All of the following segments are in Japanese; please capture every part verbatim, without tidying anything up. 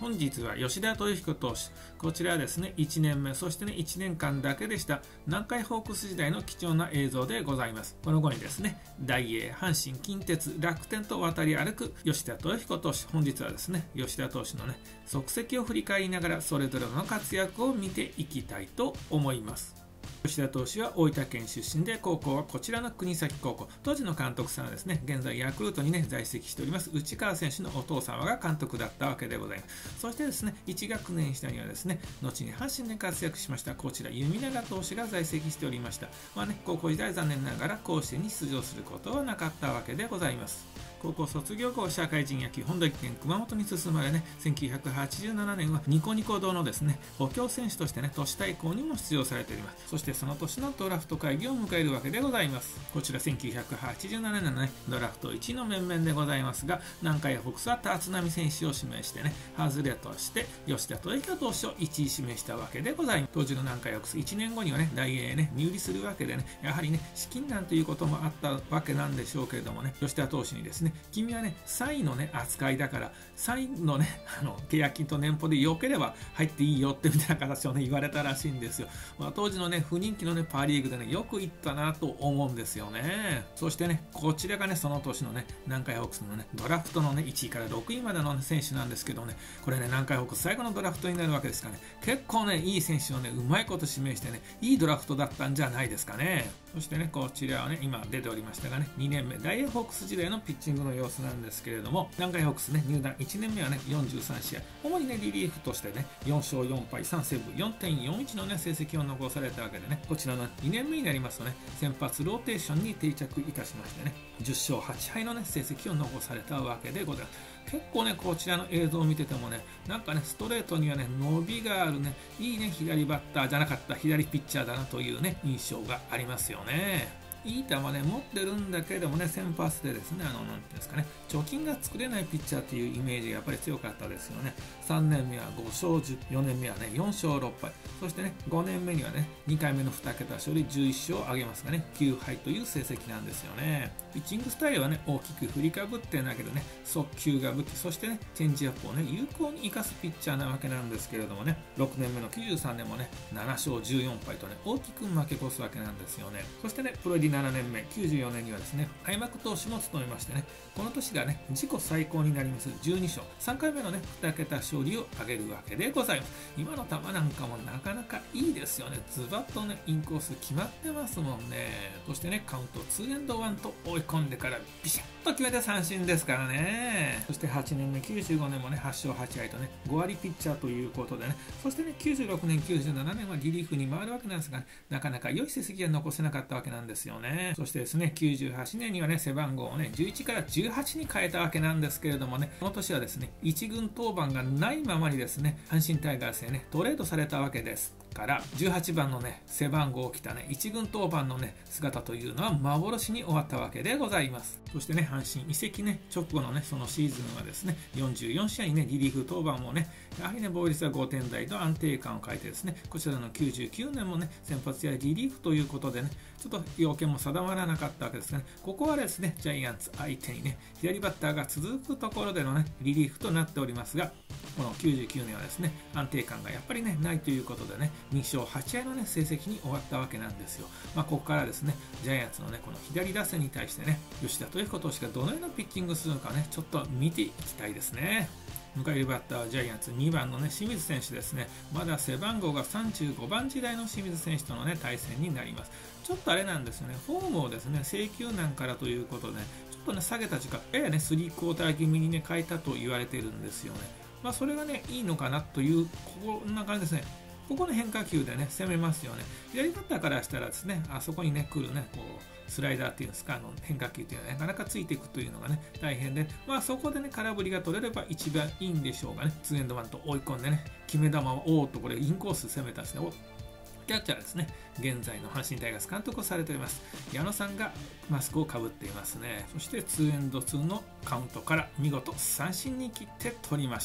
本日は吉田豊彦投手、こちらはですね、いちねんめ、そしてね、いちねんかんだけでした南海ホークス時代の貴重な映像でございます。この後にですね、大英、阪神、近鉄、楽天と渡り歩く吉田豊彦投手、本日はですね、吉田投手のね、足跡を振り返りながら、それぞれの活躍を見ていきたいと思います。吉田投手は大分県出身で、高校はこちらの国崎高校。当時の監督さんはですね、現在ヤクルトにね、在籍しております内川選手のお父様が監督だったわけでございます。そしてですね、いち学年下にはですね、後に阪神で活躍しましたこちら弓永投手が在籍しておりました。まあね、高校時代残念ながら甲子園に出場することはなかったわけでございます。高校卒業後、社会人野球本土県熊本に進まれね、せんきゅうひゃくはちじゅうななねんはニコニコ堂のですね、補強選手としてね、都市対抗にも出場されております。そしてその年のドラフト会議を迎えるわけでございます。こちらせんきゅうひゃくはちじゅうななねんのね、ドラフトいちいの面々でございますが、南海ホークスは立浪選手を指名してね、外れとして吉田豊彦投手をいちい指名したわけでございます。当時の南海ホークスいちねんごにはね、大英へね、身売りするわけでね、やはりね、資金難ということもあったわけなんでしょうけれどもね、吉田投手にですね、君はね、サインのね、扱いだから、サインのね、あの、契約金と年俸で良ければ入っていいよってみたいな形をね、言われたらしいんですよ。まあ、当時のね、不人気のね、パーリーグでね、よく行ったなと思うんですよね。そしてね、こちらがね、その年のね、南海ホークスのね、ドラフトのね、いちいからろくいまでの、ね、選手なんですけどね、これね、南海ホークス最後のドラフトになるわけですからね、結構ね、いい選手をね、うまいこと指名してね、いいドラフトだったんじゃないですかね。そしてね、こちらはね、今出ておりましたがね、にねんめ、大英ホークス時代のピッチングの様子なんですけれども、南海ホークスね、入団いちねんめはね、よんじゅうさんしあい、主にね、リリーフとしてね、よんしょうよんぱい、さんセーブ、よんてんよんいち のね、成績を残されたわけでね、こちらのにねんめになりますとね、先発ローテーションに定着いたしましてね、じゅっしょうはちはいのね、成績を残されたわけでございます。結構ね、こちらの映像を見ててもね、なんかね、ストレートにはね、伸びがあるね、いいね、左バッターじゃなかった左ピッチャーだなというね、印象がありますよね。いい球ね、持ってるんだけれどもね、先発でですね、あの、なんていうんですかね、貯金が作れないピッチャーというイメージがやっぱり強かったですよね。さんねんめはごしょうじゅう、よねんめはね、よんしょうろっぱい、そしてね、ごねんめにはね、にかいめのにけた勝利じゅういっしょうを挙げますがね、きゅうはいという成績なんですよね。ピッチングスタイルはね、大きく振りかぶってないけどね、速球が武器、そしてね、チェンジアップをね、有効に生かすピッチャーなわけなんですけれどもね、ろくねんめのきゅうじゅうさんねんもね、ななしょうじゅうよんぱいとね、大きく負け越すわけなんですよね。そしてね、プロ入りななねんめ、きゅうじゅうよねんにはですね、開幕投手も務めましてね、この年がね、自己最高になりますじゅうにしょう、さんかいめのね、にけた勝利を挙げるわけでございます。今の球なんかもなかなかいいですよね。ズバッとね、インコース決まってますもんね。そしてね、カウントツーエンドワンと追い込んでからビシッと決めて三振ですからね。そしてはちねんめ、きゅうじゅうごねんもね、はっしょうはちはいとね、ごわりピッチャーということでね、そしてね、きゅうじゅうろくねん、きゅうじゅうななねんはリリーフに回るわけなんですが、ね、なかなか良い成績が残せなかったわけなんですよね。そしてですね、きゅうじゅうはちねんにはね、背番号をね、じゅういちからじゅうはちに変えたわけなんですけれどもね、この年はですね、いちぐん登板がないままにですね、阪神タイガースへね、トレードされたわけですから、じゅうはちばんのね、背番号を着たね、いちぐん登板のね、姿というのは幻に終わったわけでございます。そしてね、阪神移籍ね、直後のね、そのシーズンはですね、よんじゅうよんしあいにね、リリーフ登板もね、やはりね、防御率はごてんだいと安定感を欠いてですね、こちらのきゅうじゅうきゅうねんもね、先発やリリーフということでね、ちょっと要件も定まらなかったわけですがね、ここはですね、ジャイアンツ相手にね、左バッターが続くところでのね、リリーフとなっておりますが、このきゅうじゅうきゅうねんはですね、安定感がやっぱりね、ないということでね、にしょうはちはいのね、成績に終わったわけなんですよ。まあ、ここからですね、ジャイアンツのね、この左打線に対してね、吉田豊彦投手がどのようなピッチングするのかね、ちょっと見ていきたいですね。迎えるバッターはジャイアンツにばんのね、清水選手ですね。まだ背番号がさんじゅうごばん時代の清水選手とのね、対戦になります。ちょっとあれなんですよね、フォームをですね、制球難からということで、ね、ちょっとね、下げた時間、ややね、スリークォーター気味にね、変えたと言われてるんですよね。まあ、それがね、いいのかなという、こんな感じですね。ここの変化球でね、攻めますよね。左バッターからしたらですね、あそこにね、来るね、こう、スライダーっていうんですか、あの変化球っていうのはなかなかついていくというのがね、大変で、まあそこでね、空振りが取れれば一番いいんでしょうがね、ツーエンドワンと追い込んでね、決め球をおーっとこれインコース攻めたんですね。おキャッチャーですね、現在の阪神タイガース監督をされております矢野さんがマスクをかぶっていますね。そしてツーエンドツーのカウントから見事三振に切って取りました。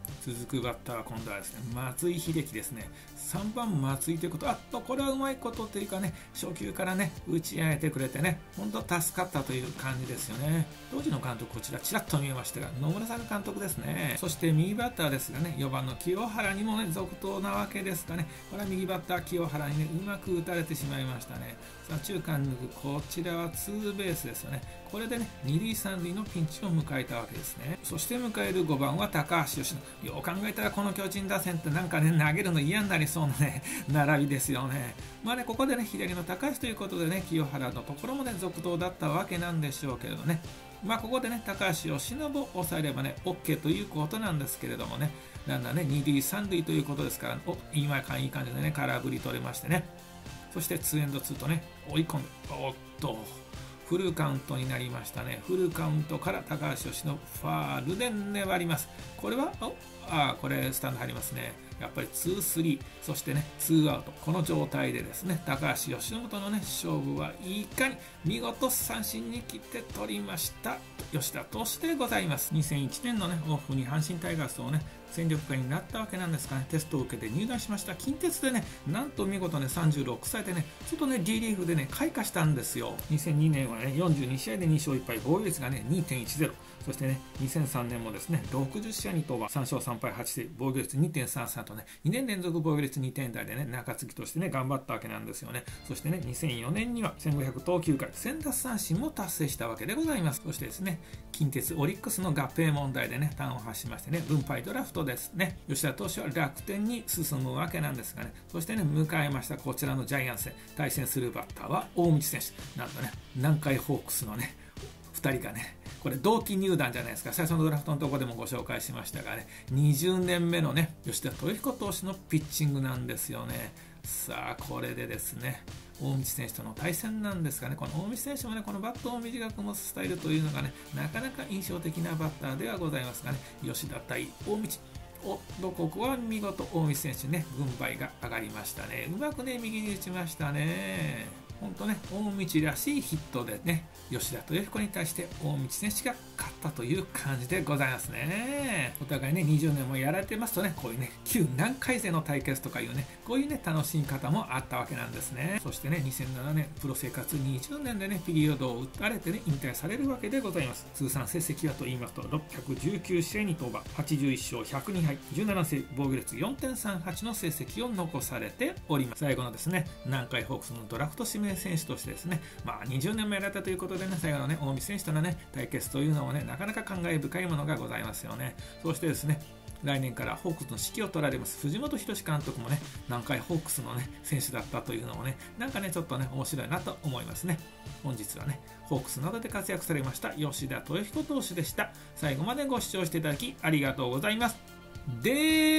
続くバッターは今度はですね、松井秀喜ですね。さんばん松井ということ、あっと、これはうまいことというかね、初球からね、打ち上げてくれてね、本当助かったという感じですよね。当時の監督、こちらちらっと見えましたが、野村さん監督ですね。そして右バッターですがね、よんばんの清原にもね、続投なわけですかね。これは右バッター清原にね、うまく打たれてしまいましたね。さあ、中間抜く、こちらはツーベースですよね。これでね、に塁さん塁のピンチを迎えたわけですね。そして迎えるごばんは高橋由伸。よう考えたらこの巨人打線ってなんかね、投げるの嫌になりそうなね、並びですよね。まあね、ここでね、左の高橋ということでね、清原のところもね、続投だったわけなんでしょうけれどね。まあここでね、高橋由伸を抑えればね、OK ということなんですけれどもね、だんだんね、に塁さん塁ということですから、お、今かいい感じでね、空振り取れましてね。そしてツーエンドツーとね、追い込んで、おっと、フルカウントになりましたね。フルカウントから高橋由伸ファールで粘ります。これは、おあこれスタンド入りますね。やっぱりツースリー、そしてね、ツーアウト。この状態でですね、高橋由伸とのね、勝負はいかに見事三振に切って取りました。吉田投手でございます。にせんいちねんのね、オフに阪神タイガースをね、戦力外になったわけなんですがね、テストを受けて入団しました。近鉄でね、なんと見事ね、さんじゅうろっさいでね、ちょっとね、D リーグでね、開花したんですよ。にせんにねんはね、よんじゅうにしあいでにしょういっぱい、防御率がね、にてんいちゼロ。そしてね、にせんさんねんもですね、ろくじゅっしあいに登板、さんしょうさんぱいはちせい、防御率 にてんさんさん とね、にねん連続防御率にてん台でね、中継ぎとしてね、頑張ったわけなんですよね。そしてね、にせんよねんにはせんごひゃくとうきゅうかい、せんだつさんしんも達成したわけでございます。そしてですね、近鉄オリックスの合併問題でね、端を発しましてね、分配ドラフトですね。吉田投手は楽天に進むわけなんですがね、そしてね、迎えましたこちらのジャイアンツ戦、対戦するバッターは大道選手。なんとね、南海ホークスのね、ふたりがね、これ同期入団じゃないですか。最初のドラフトのところでもご紹介しましたがね、にじゅうねんめのね、吉田豊彦投手のピッチングなんですよね。さあ、これでですね、大道選手との対戦なんですがね、この大道選手もね、このバットを短く持つスタイルというのがね、なかなか印象的なバッターではございますがね、吉田対大道。おっと、ここは見事大道選手ね、軍配が上がりましたね。うまくね、右に打ちましたね。本当ね、大道らしいヒットでね、吉田豊彦に対して大道選手が勝ったという感じでございますね。お互いね、にじゅうねんもやられてますとね、こういうね、旧南海勢の対決とかいうね、こういうね、楽しみ方もあったわけなんですね。そしてね、にせんななねん、プロ生活にじゅうねんでね、ピリオドを打たれてね、引退されるわけでございます。通算成績はと言いますと、ろっぴゃくじゅうきゅうしあいに登板、はちじゅういっしょうひゃくにはい、じゅうななせい、防御率 よんてんさんはち の成績を残されております。最後のですね、南海ホークスのドラフト指名選手としてですね、まあにじゅうねんもやられたということでね、最後のね、大道選手とのね、対決というのもね、なかなか感慨深いものがございますよね。そしてですね、来年からホークスの指揮を取られます藤本博史監督もね、南海ホークスのね、選手だったというのもね、なんかね、ちょっとね、面白いなと思いますね。本日はね、ホークスなどで活躍されました吉田豊彦投手でした。最後までご視聴していただきありがとうございます。で